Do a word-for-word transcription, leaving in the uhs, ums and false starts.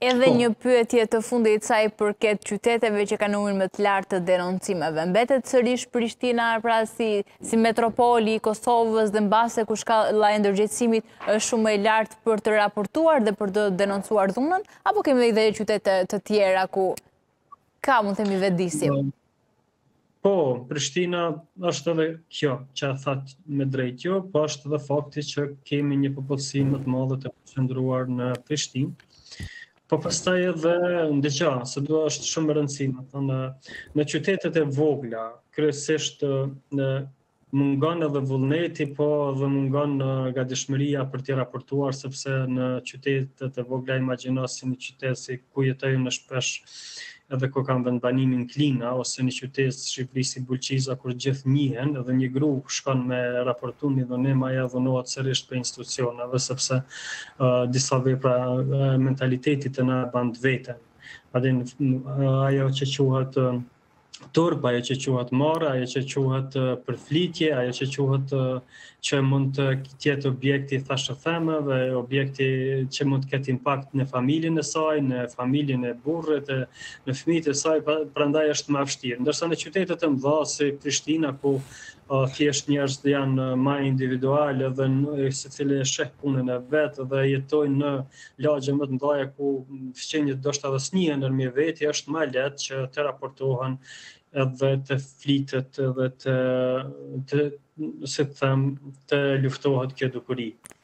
Edhe një pyetje të fundit sa i përket qyteteve që kanë numrin më të lartë të denoncimeve. Mbetet sërish Prishtina pra si, si metropoli i Kosovës dhe mbase ku shkalla e ndërgjegjësimit është shumë e lartë për të raportuar dhe për të denoncuar dhunën, apo kemi edhe qytete të tjera ku ka mund të themi vetëdijsim? Po, Prishtina është edhe kjo, që a thatë me drejt jo, po është edhe fakti që kemi një popullsi më të madhe të përqendruar në Prishtinë. Po pastaj edhe ndëgja, se do është shumë e rëndësishme, në, në qytetet e vogla, kryesisht në mungon edhe vullneti, po edhe mungon gatishmëria për t'i raportuar, sepse në qytetet e vogla imagjino si një qytet si ku jetojmë në shpesh edhe ku kam vendbanimin klina, ose një qytet Shqipëri si Bulqiza, kur gjithë njihen, edhe një gru shkon me raportu një dhunim, aja dhunohet sërish për institucioneve, sepse uh, disa vepra uh, mentalitetit të na band veten. Adin, uh, ajo që quhet uh, turp, ajo që quhet marrë, ajo që quhet uh, përflitje, ajo që quhet uh, që mund të jetë objekti thashë theme dhe objekti që mund të ketë impakt në familjen e saj, në familjen e burrit, në fëmijët e saj, prandaj është më vështirë. Ndërsa në qytetet e mëdha si Prishtina, ku uh, thjesht njerëzit janë më individuale dhe secili e sheh punën e vet dhe jetojnë në lagje më të mëdha ku fqinjet ndoshta edhe snihen ndërmjet veti, është më lehtë që të raportohen edhe të flitet edhe të, të, si të them, të luftohet kjo dukuri.